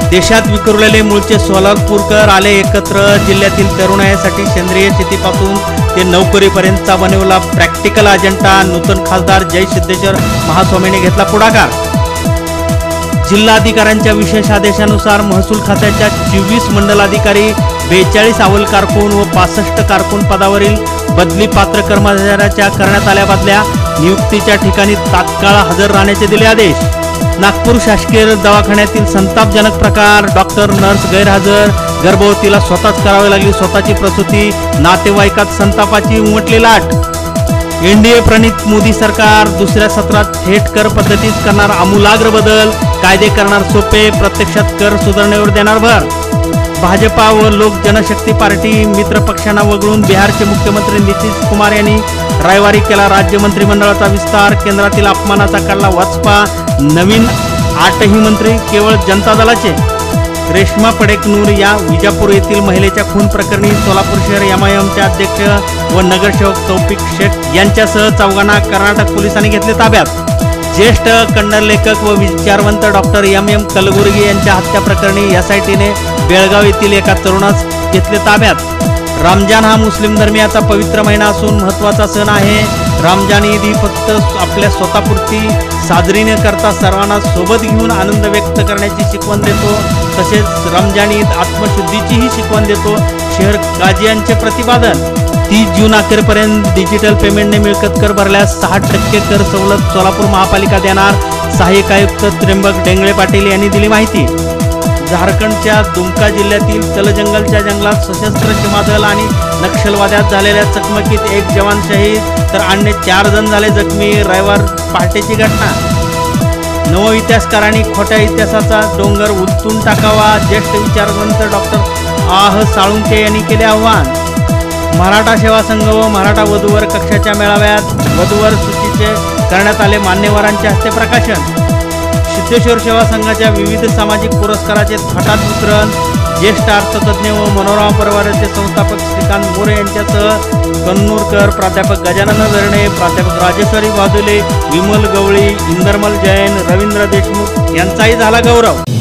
देशात विखुरलेले मूळचे सोलापूरकर आले एकत्र। जिल्ह्यातील तरुणाईसाठी सेंद्रिय शेतीपासून ते नोकरीपर्यंतचा बनवला प्रॅक्टिकल अजेंडा। नूतन खासदार जय सिद्धेश्वर महास्वामींनी घेतला पुढाकार। जिल्हाधिकाऱ्यांच्या विशेष आदेशानुसार महसूल खात्याच्या 24 मंडलाधिकारी, 42 अव्वल कारकून व 65 कारकून पदावरील बदली पात्र कर्मचाऱ्याच्या करण्यात आल्या बदल्या। नियुक्तीच्या ठिकाणी तात्काळ हजर राहण्याचे दिले आदेश। नागपूर शासकीय दवाखान्यातील संतापजनक प्रकार, डॉक्टर नर्स गैरहजर, गर्भवतीला स्वतःच करावी लागली स्वतःची प्रसूती, नातेवाईकात संतापाची उमटली लाट। एनडीए प्रणित मोदी सरकार दुसऱ्या सत्रात थेट कर पद्धतीत करणार आमूलाग्र बदल, कायदे करणार सोपे, प्रत्यक्षात कर सुधारणेवर देणार भर। भाजपा व लोक जनशक्ती पार्टी मित्र पक्षांना वगळून बिहारचे मुख्यमंत्री नितीश कुमार यांनी रविवारी केला राज्य मंत्रिमंडळाचा विस्तार। केंद्रातील अपमानाचा काढला वचपा, नवीन 8ही मंत्री केवळ जनता दलाचे। रेश्मा पडेकनूर या विजापूर येथील महिलेच्या खून प्रकरणी सोलापूर शहर एमआयएमचे अध्यक्ष व नगरसेवक तौफिक शेख यांच्यासह 4 कर्नाटक पोलिसांनी घेतले ताब्यात। ज्येष्ठ कन्नड लेखक व विचारवंत डॉक्टर एम कलबुर्गी यांच्या हत्या प्रकरणी एसआयटीने बेळगाव येथील एका तरुणास घेतले ताब्यात। रमजान हा मुस्लिम धर्मियाचा पवित्र महिना असून महत्त्वाचा सण आहे। रमजान ईद ही फक्त आपल्या स्वतःपुरती साजरी न करता सर्वांना सोबत घेऊन आनंद व्यक्त करण्याची शिकवण देतो। तसेच रमजान ईद आत्मशुद्धीचीही शिकवण देतो। शहर गाजियांचे प्रतिपादन। 30 जून अखेरपर्यंत डिजिटल पेमेंटने मिळकत कर भरल्यास 60% कर सवलत सोलापूर महापालिका देणार। सहाय्यक आयुक्त त्र्यंबक डेंगळे पाटील यांनी दिली माहिती। झारखंडच्या दुमका जिल्ह्यातील तलजंगलच्या जंगलात सशस्त्र सीमादल आणि नक्षलवाद्यात झालेल्या चकमकीत 1 जवान शहीद तर अन्य 4 जण झाले जखमी। रविवार पहाटेची घटना। नव इतिहासकारांनी खोट्या इतिहासाचा डोंगर उलटून टाकावा, ज्येष्ठ विचारवंत डॉक्टर साळुंखे यांनी केले आवाहन। मराठा सेवा संघ व मराठा वधूवर कक्षाच्या मेळाव्यात वधूवर सूचीचे करण्यात आले मान्यवरांच्या हस्ते प्रकाशन। सिद्धेश्वर सेवा संघाच्या विविध सामाजिक पुरस्काराचे थाटात वितरण। ज्येष्ठ अर्थतज्ञ व मनोरमा परिवाराचे संस्थापक श्रीकांत मोरे यांच्यासह कन्नूरकर, प्राध्यापक गजानन धरणे, प्राध्यापक राजेश्वरी बादुले, विमल गवळी, इंदरमल जैन, रवींद्र देशमुख यांचाही झाला गौरव।